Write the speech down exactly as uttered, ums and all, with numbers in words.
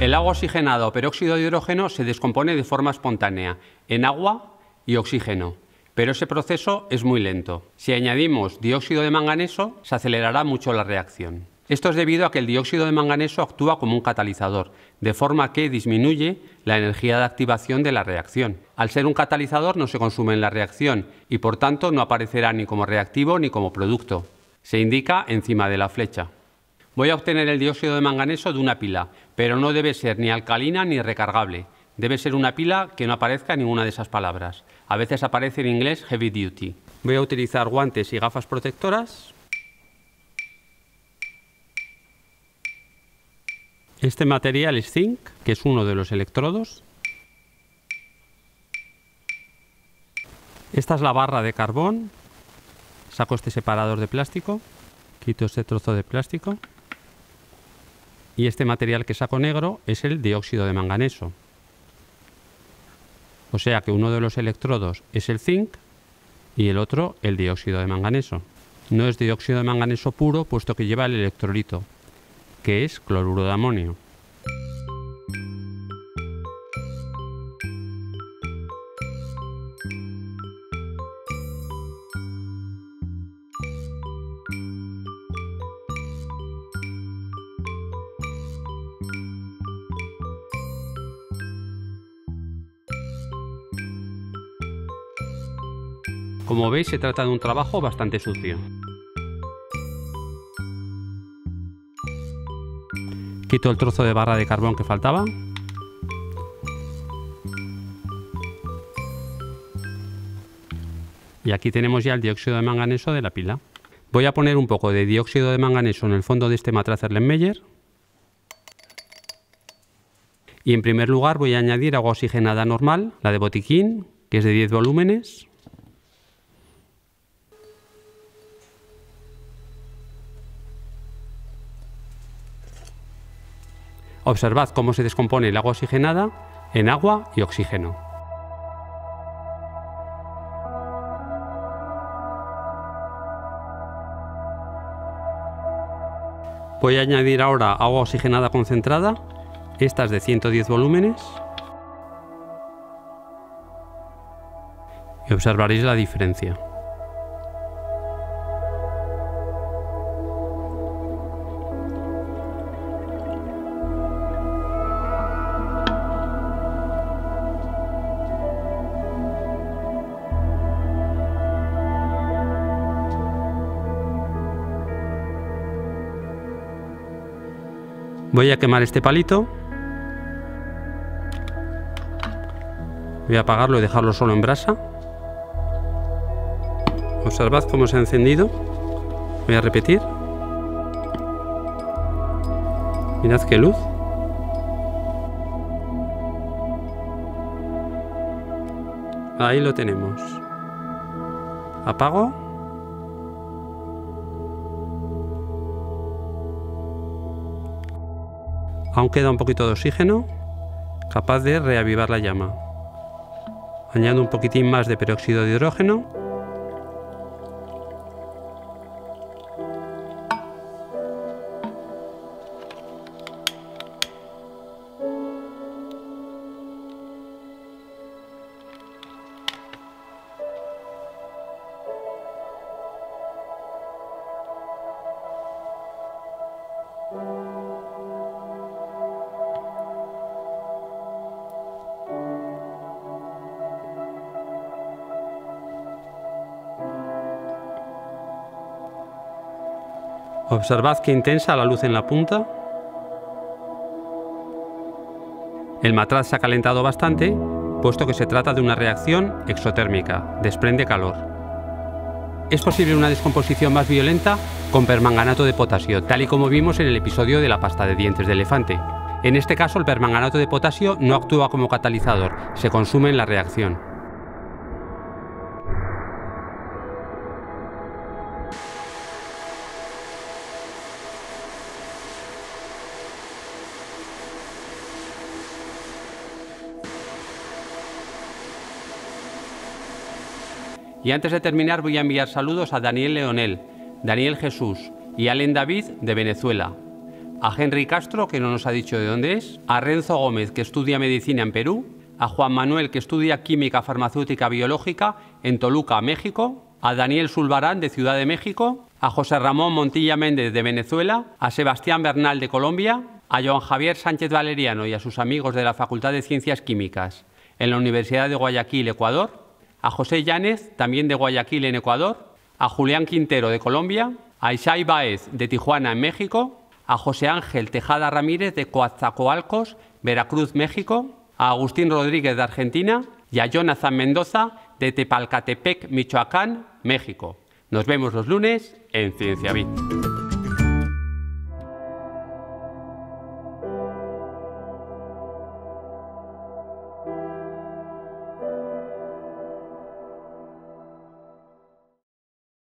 El agua oxigenada o peróxido de hidrógeno se descompone de forma espontánea en agua y oxígeno, pero ese proceso es muy lento. Si añadimos dióxido de manganeso, se acelerará mucho la reacción. Esto es debido a que el dióxido de manganeso actúa como un catalizador, de forma que disminuye la energía de activación de la reacción. Al ser un catalizador no se consume en la reacción y por tanto no aparecerá ni como reactivo ni como producto. Se indica encima de la flecha. Voy a obtener el dióxido de manganeso de una pila, pero no debe ser ni alcalina ni recargable. Debe ser una pila que no aparezca en ninguna de esas palabras. A veces aparece en inglés heavy duty. Voy a utilizar guantes y gafas protectoras. Este material es zinc, que es uno de los electrodos. Esta es la barra de carbón. Saco este separador de plástico, quito este trozo de plástico. Y este material que saco negro es el dióxido de manganeso. O sea que uno de los electrodos es el zinc y el otro el dióxido de manganeso. No es dióxido de manganeso puro, puesto que lleva el electrolito, que es cloruro de amonio. Como veis, se trata de un trabajo bastante sucio. Quito el trozo de barra de carbón que faltaba. Y aquí tenemos ya el dióxido de manganeso de la pila. Voy a poner un poco de dióxido de manganeso en el fondo de este matraz Erlenmeyer. Y en primer lugar voy a añadir agua oxigenada normal, la de botiquín, que es de diez volúmenes. Observad cómo se descompone el agua oxigenada en agua y oxígeno. Voy a añadir ahora agua oxigenada concentrada, esta es de ciento diez volúmenes. Y observaréis la diferencia. Voy a quemar este palito. Voy a apagarlo y dejarlo solo en brasa. Observad cómo se ha encendido. Voy a repetir. Mirad qué luz. Ahí lo tenemos. Apago. Aún queda un poquito de oxígeno, capaz de reavivar la llama. Añado un poquitín más de peróxido de hidrógeno. Observad qué intensa la luz en la punta. El matraz se ha calentado bastante, puesto que se trata de una reacción exotérmica, desprende calor. Es posible una descomposición más violenta con permanganato de potasio, tal y como vimos en el episodio de la pasta de dientes de elefante. En este caso, el permanganato de potasio no actúa como catalizador, se consume en la reacción. Y antes de terminar voy a enviar saludos a Daniel Leonel, Daniel Jesús y Allen David de Venezuela. a Henry Castro, que no nos ha dicho de dónde es, a Renzo Gómez, que estudia medicina en Perú, a Juan Manuel, que estudia química farmacéutica biológica en Toluca, México, a Daniel Zulbarán, de Ciudad de México, a José Ramón Montilla Méndez, de Venezuela, a Sebastián Bernal, de Colombia, a Joan Javier Sánchez Valeriano y a sus amigos de la Facultad de Ciencias Químicas en la Universidad de Guayaquil, Ecuador, a José Yáñez, también de Guayaquil, en Ecuador, a Julián Quintero, de Colombia, a Isai Baez, de Tijuana, en México, a José Ángel Tejada Ramírez, de Coatzacoalcos, Veracruz, México, a Agustín Rodríguez, de Argentina, y a Jonathan Mendoza, de Tepalcatepec, Michoacán, México. Nos vemos los lunes en CienciaBit.